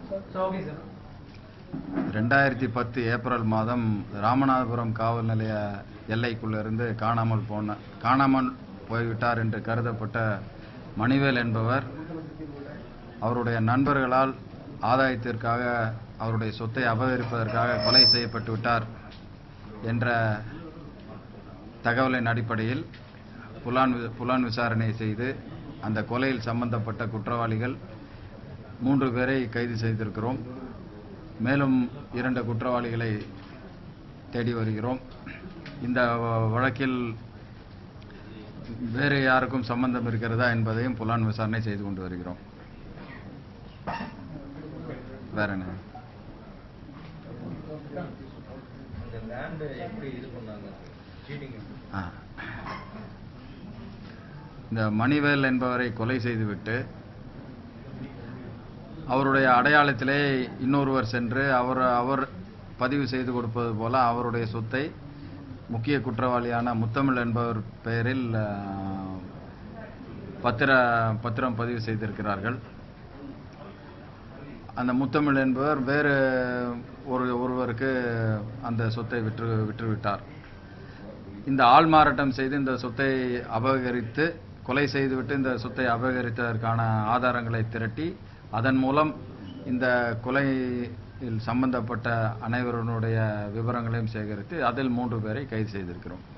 2010 April மாதம் ராமநாதபுரம் காவல் நிலைய எல்லைக்குள்ளிருந்து காணாமல் போய்விட்டார் என்று கருதப்பட்ட மணிவேல் என்பவர் அவருடைய நண்பர்களால் ஆதாயத்திற்காக அவருடைய சொத்தை அபகரிப்பதற்காக கொலை செய்யப்பட்டு விட்டார் என்ற தகவலின் அடிப்படையில் புலான் விசாரணை செய்து அந்த கொலையில் சம்பந்தப்பட்ட குற்றவாளிகள் 3 பேரை கைது செய்திருக்கிறோம். மேலும் 2 குற்றவாளிகளை தேடி வருகிறோம். இந்த வழக்கில் வேறு யாருக்கும் சம்பந்தம் இருக்கிறதா என்பதையும் புலான் விசாரணை செய்து கொண்டு வருகிறோம். வேற என்ன? இந்த மணிவேல் என்பவரை கொலை செய்துவிட்டு அவருடைய அடையாளத்திலே இன்னொருவர் சென்று அவர் பதிவு செய்து கொடுப்பது போல அவருடைய சொத்தை முக்கிய குற்றவாளியான முத்தமிழ் என்பவர் பெயரில் பத்திரம் பதிவு செய்திருக்கிறார்கள். அந்த முத்தமிழ் என்பவர் வேறு ஒருவருக்கு அந்த சொத்தை விற்றுவிட்டார். இந்த ஆள்மாறாட்டம் செய்து இந்த சொத்தை அபகரித்து கொலை செய்துவிட்டு இந்த சொத்தை அபகரித்ததற்கான ஆதாரங்களை திரட்டி அதன் மூலம் இந்த கொலையில் சம்பந்தப்பட்ட அனைவருடைய விவரங்களையும் சேகரித்து அதில் 3 பேரை கைது செய்திருக்கிறோம்.